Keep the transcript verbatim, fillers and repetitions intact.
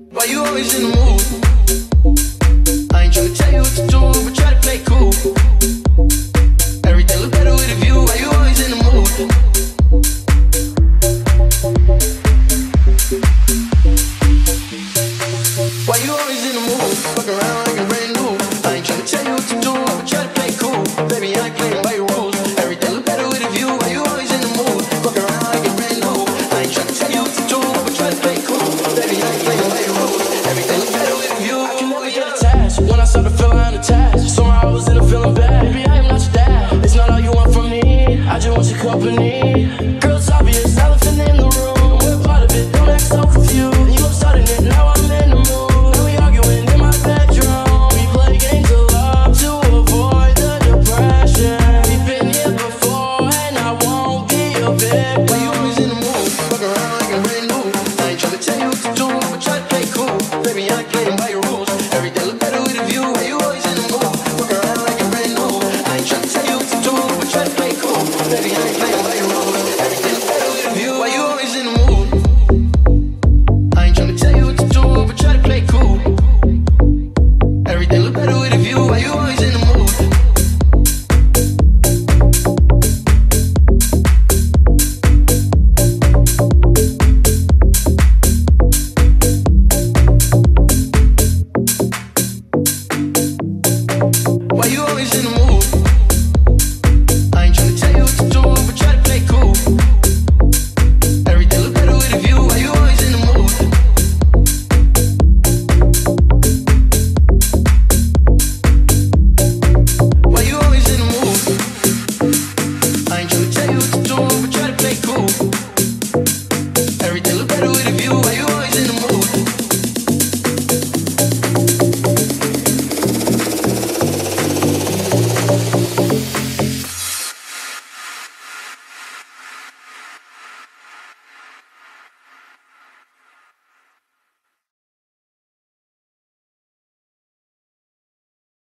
Why you always in the mood? I ain't tryna tell you what to do, but try to play cool. Everything look better with a view. Why you always in the mood? Why you always in the mood? Fuck around like a brand new. I ain't tryna tell you what to do, but try to play cool. Baby, I ain't playing by your rules. Everything look better with a view. Why you always in the mood? Fuck around like a brand new. I ain't tryna tell you what to do, but try to play cool. Baby, I ain't playing by your rules. Everything look better with a view. I can never get attached. When I started feeling unattached, somehow I was in a feeling bad. Baby, I am not your dad. It's not all you want from me. I just want your company. Girl, it's obvious, elephant in the room. We're part of it. Don't act so confused. You love starting it, now I'm in the mood. Now we arguing in my bedroom. We play games of love to avoid the depression. We've been here before, and I won't be a victim. Why you always in the mood? Fuck around like a brand new. I ain't tryna tell you what to do, but try to play cool. Baby, I ain't playing by your rules. Everything look better with a view. Why you always in the mood? Fuck around like a brand new. I ain't tryna tell you what to do, but try to play cool. Baby, I ain't playing by your rules. Everything look better with a view. Why you always in the mood? I ain't tryna tell you what to do, but try to play cool. Everything look better with a view. Why you always in the mood? Why you always in the mood?